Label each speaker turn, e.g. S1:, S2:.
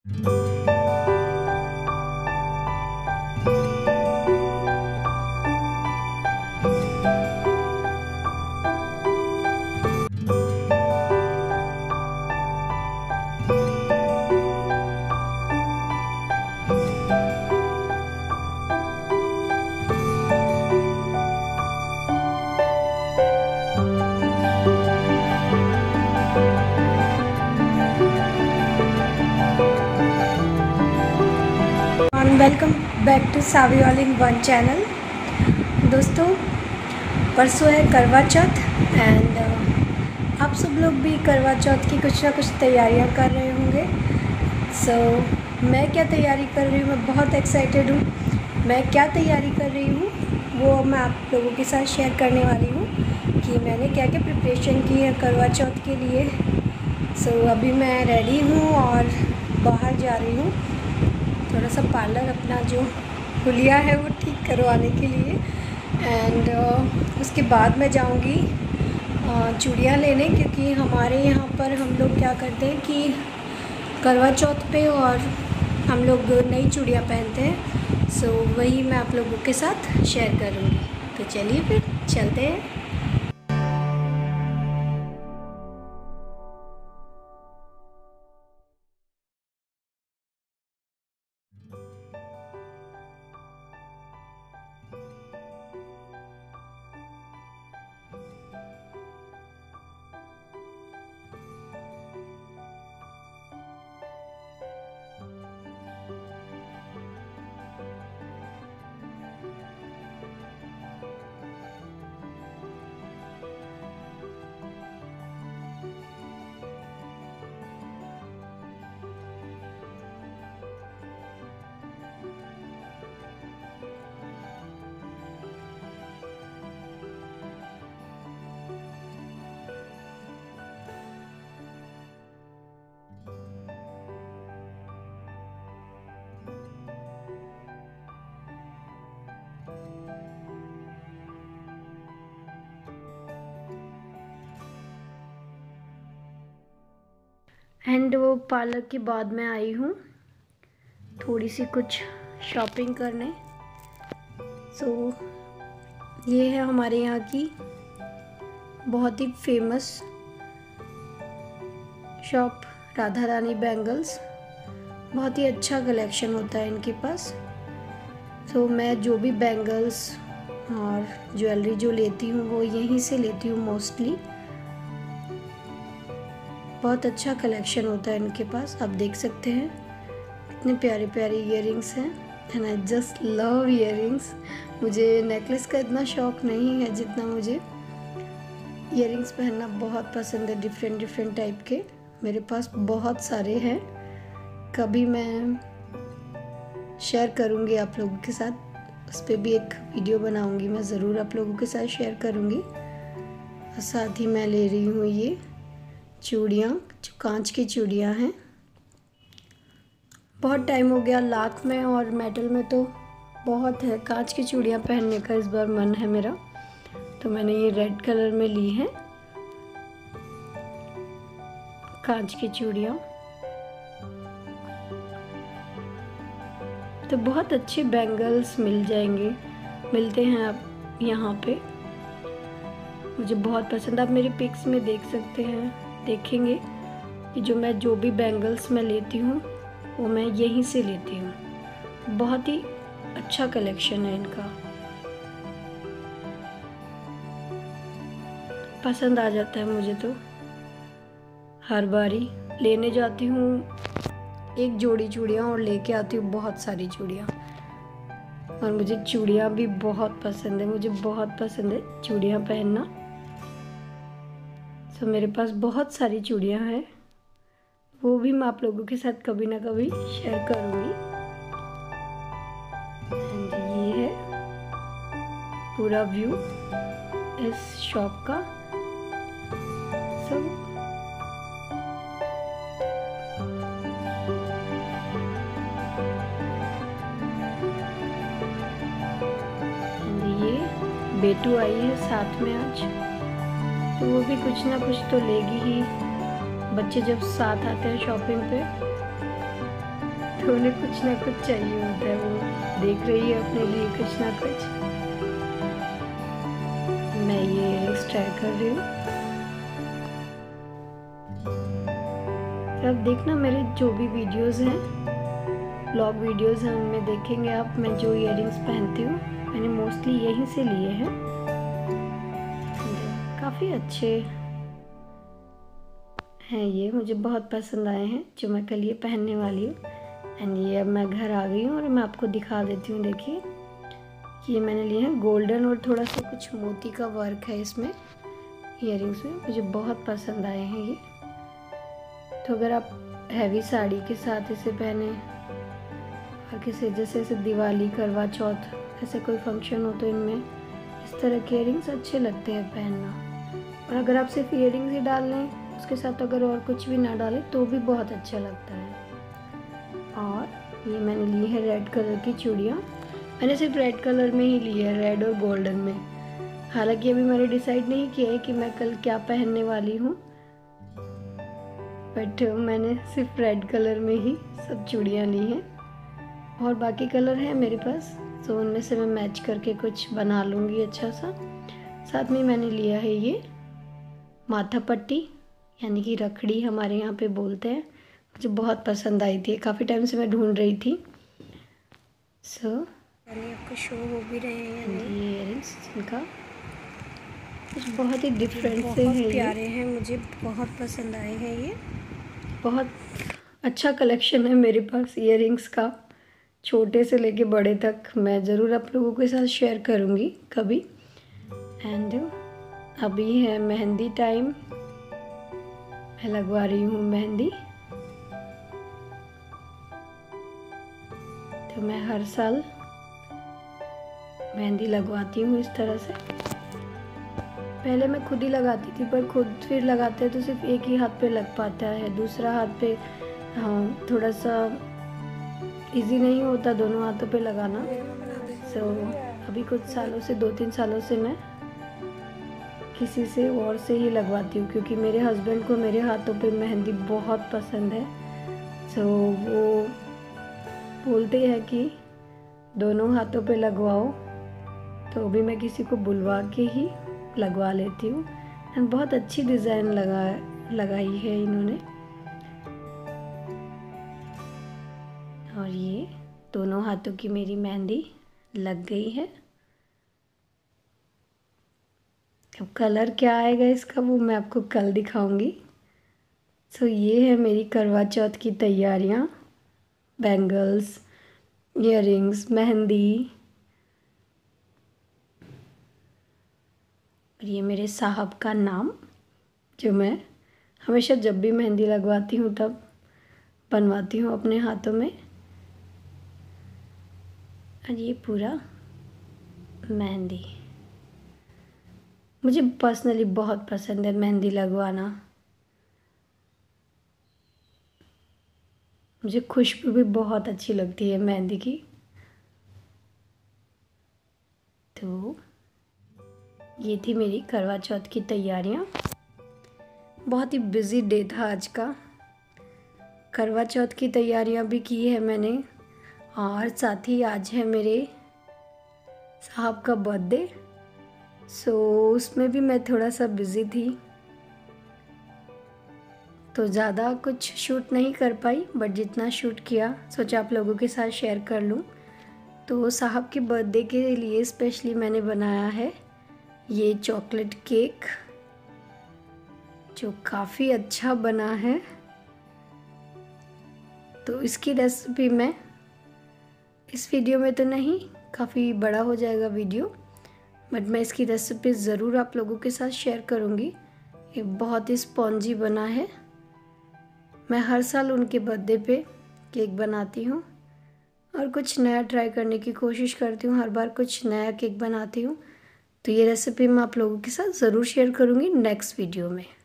S1: Welcome back to Saavi all in one channel. दोस्तों, परसों है करवा चौथ एंड आप सब लोग भी करवा चौथ की कुछ ना कुछ तैयारियां कर रहे होंगे। मैं क्या तैयारी कर रही हूँ, मैं बहुत एक्साइटेड हूँ। मैं क्या तैयारी कर रही हूँ वो मैं आप लोगों के साथ शेयर करने वाली हूँ कि मैंने क्या क्या प्रिपरेशन की है करवा चौथ के लिए। अभी मैं रेडी हूँ और बाहर जा रही हूँ थोड़ा सा पार्लर अपना जो हुलिया है वो ठीक करवाने के लिए एंड उसके बाद मैं जाऊंगी चूड़ियाँ लेने, क्योंकि हमारे यहाँ पर हम लोग क्या करते हैं कि करवा चौथ पे और हम लोग नई चूड़ियाँ पहनते हैं। वही मैं आप लोगों के साथ शेयर करूँगी। तो चलिए फिर चलते हैं। एंड वो पार्लर के बाद में आई हूँ थोड़ी सी कुछ शॉपिंग करने। ये है हमारे यहाँ की बहुत ही famous shop Radha Rani bangles. बहुत ही अच्छा कलेक्शन होता है इनके पास। मैं जो भी बैंगल्स और ज्वेलरी जो लेती हूँ वो यहीं से लेती हूँ मोस्टली। बहुत अच्छा कलेक्शन होता है इनके पास। आप देख सकते हैं कितने प्यारे प्यारे इयररिंग्स हैं and I just love earrings. मुझे नेकलेस का इतना शौक नहीं है जितना मुझे इयररिंग्स पहनना बहुत पसंद है। डिफरेंट टाइप के मेरे पास बहुत सारे हैं। कभी मैं शेयर करूँगी आप लोगों के साथ, उस पर भी एक वीडियो बनाऊँगी मैं ज़रूर आप लोगों के साथ शेयर करूँगी। और साथ ही मैं ले रही हूँ ये चूड़ियाँ जो कांच की चूड़ियाँ हैं। बहुत टाइम हो गया लाख में और मेटल में तो बहुत है। कांच की चूड़ियाँ पहनने का इस बार मन है मेरा, तो मैंने ये रेड कलर में ली है कांच की चूड़ियाँ। तो बहुत अच्छे बैंगल्स मिलते हैं आप यहाँ पे। मुझे बहुत पसंद, आप मेरे पिक्स में देख सकते हैं, देखेंगे कि जो भी बैंगल्स मैं लेती हूँ वो मैं यहीं से लेती हूँ। बहुत ही अच्छा कलेक्शन है इनका, पसंद आ जाता है मुझे तो। हर बारी लेने जाती हूँ एक जोड़ी चूड़ियाँ और लेके आती हूँ बहुत सारी चूड़ियाँ। और मुझे चूड़ियाँ भी बहुत पसंद है, मुझे बहुत पसंद है चूड़ियाँ पहनना। मेरे पास बहुत सारी चूड़ियाँ हैं, वो भी मैं आप लोगों के साथ कभी ना कभी शेयर करूँगी। ये है पूरा व्यू इस शॉप का। ये बेटू आई है साथ में आज, तो वो भी कुछ ना कुछ तो लेगी ही। बच्चे जब साथ आते हैं शॉपिंग पे तो उन्हें कुछ ना कुछ चाहिए होता है, वो देख रही है अपने लिए कुछ ना कुछ। मैं ये इयररिंग्स ट्राई कर रही हूँ। अब देखना मेरे जो भी वीडियोस हैं, ब्लॉग वीडियोस हैं, उनमें देखेंगे आप मैं जो इयररिंग्स पहनती हूँ मैंने मोस्टली यहीं से लिए हैं। काफ़ी अच्छे हैं, ये मुझे बहुत पसंद आए हैं, जो मैं कल ये पहनने वाली हूँ। एंड ये अब मैं घर आ गई हूँ और मैं आपको दिखा देती हूँ। देखिए ये मैंने लिए हैं गोल्डन और थोड़ा सा कुछ मोती का वर्क है इसमें इयररिंग्स में, मुझे बहुत पसंद आए हैं ये। तो अगर आप हैवी साड़ी के साथ इसे पहने और किसी जैसे दिवाली, करवा चौथ ऐसे कोई फंक्शन हो तो इनमें इस तरह के इयररिंग्स अच्छे लगते हैं पहनना। और अगर आप सिर्फ इयररिंग्स ही डाल लें उसके साथ अगर और कुछ भी ना डालें तो भी बहुत अच्छा लगता है। और ये मैंने ली है रेड कलर की चूड़ियाँ, मैंने सिर्फ रेड कलर में ही ली है, रेड और गोल्डन में। हालांकि अभी मैंने डिसाइड नहीं किया है कि मैं कल क्या पहनने वाली हूँ, बट मैंने सिर्फ रेड कलर में ही सब चूड़ियाँ ली हैं और बाकी कलर है मेरे पास, तो उनमें से मैं मैच करके कुछ बना लूँगी अच्छा सा। साथ में मैंने लिया है ये माथा पट्टी, यानी कि रखड़ी हमारे यहाँ पे बोलते हैं, मुझे बहुत पसंद आई थी, काफ़ी टाइम से मैं ढूंढ रही थी। यानी आपको शो हो भी रहे हैं ये इयररिंग्स, जिनका कुछ बहुत ही डिफरेंट से हैं, प्यारे हैं, मुझे बहुत पसंद आए हैं ये। बहुत अच्छा कलेक्शन है मेरे पास इयररिंग्स का, छोटे से लेके बड़े तक। मैं ज़रूर आप लोगों के साथ शेयर करूँगी कभी। एंड अभी है मेहंदी टाइम, मैं लगवा रही हूँ मेहंदी। तो मैं हर साल मेहंदी लगवाती हूँ इस तरह से। पहले मैं खुद ही लगाती थी, पर खुद फिर लगाते हैं तो सिर्फ एक ही हाथ पे लग पाता है, दूसरा हाथ पे थोड़ा सा इजी नहीं होता दोनों हाथों पे लगाना। अभी कुछ सालों से 2-3 सालों से मैं किसी से और से ही लगवाती हूँ, क्योंकि मेरे हस्बैंड को मेरे हाथों पे मेहंदी बहुत पसंद है। वो बोलते हैं कि दोनों हाथों पे लगवाओ, तो अभी मैं किसी को बुलवा के ही लगवा लेती हूँ। एंड बहुत अच्छी डिज़ाइन लगाई है इन्होंने। और ये दोनों हाथों की मेरी मेहंदी लग गई है। अब कलर क्या आएगा इसका वो मैं आपको कल दिखाऊंगी। ये है मेरी करवा चौथ की तैयारियाँ, बैंगल्स, इयररिंग्स, मेहंदी। और ये मेरे साहब का नाम, जो मैं हमेशा जब भी मेहंदी लगवाती हूँ तब बनवाती हूँ अपने हाथों में। और ये पूरा मेहंदी, मुझे पर्सनली बहुत पसंद है मेहंदी लगवाना, मुझे खुशबू भी बहुत अच्छी लगती है मेहंदी की। तो ये थी मेरी करवा चौथ की तैयारियाँ। बहुत ही बिज़ी डे था आज का, करवा चौथ की तैयारियाँ भी की है मैंने, और साथ ही आज है मेरे साहब का बर्थडे, उसमें भी मैं थोड़ा सा बिज़ी थी, तो ज़्यादा कुछ शूट नहीं कर पाई, बट जितना शूट किया सोचा आप लोगों के साथ शेयर कर लूँ। तो साहब के बर्थडे के लिए स्पेशली मैंने बनाया है ये चॉकलेट केक, जो काफ़ी अच्छा बना है। तो इसकी रेसिपी मैं इस वीडियो में तो नहीं, काफ़ी बड़ा हो जाएगा वीडियो, बट मैं इसकी रेसिपी ज़रूर आप लोगों के साथ शेयर करूँगी। ये बहुत ही स्पॉन्जी बना है। मैं हर साल उनके बर्थडे पे केक बनाती हूँ और कुछ नया ट्राई करने की कोशिश करती हूँ, हर बार कुछ नया केक बनाती हूँ। तो ये रेसिपी मैं आप लोगों के साथ ज़रूर शेयर करूँगी नेक्स्ट वीडियो में।